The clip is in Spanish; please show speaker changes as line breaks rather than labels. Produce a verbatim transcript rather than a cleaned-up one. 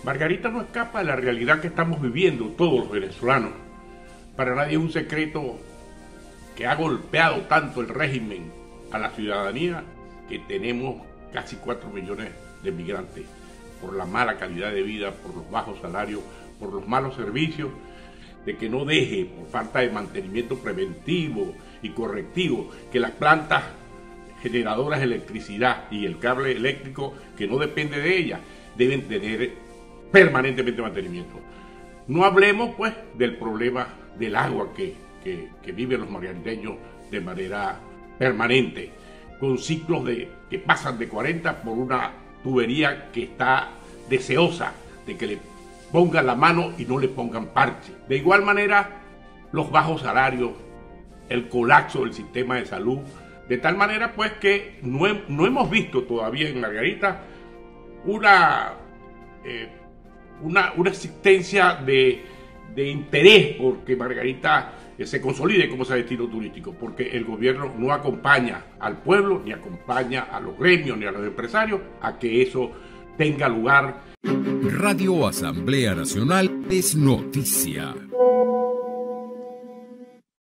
Margarita no escapa de la realidad que estamos viviendo todos los venezolanos. Para nadie es un secreto que ha golpeado tanto el régimen a la ciudadanía que tenemos casi cuatro millones de migrantes por la mala calidad de vida, por los bajos salarios, por los malos servicios, de que no deje, por falta de mantenimiento preventivo y correctivo, que las plantas generadoras de electricidad y el cable eléctrico, que no depende de ellas, deben tener permanentemente mantenimiento. No hablemos, pues, del problema del agua que, que, que viven los margariteños de manera permanente, con ciclos de, que pasan de cuarenta por una tubería que está deseosa de que le pongan la mano y no le pongan parche. De igual manera, los bajos salarios, el colapso del sistema de salud, de tal manera pues que no, he, no hemos visto todavía en Margarita una, eh, una, una existencia de, de interés porque Margarita eh, se consolide como ese destino turístico, porque el gobierno no acompaña al pueblo, ni acompaña a los gremios, ni a los empresarios a que eso tenga lugar.
Radio Asamblea Nacional es noticia.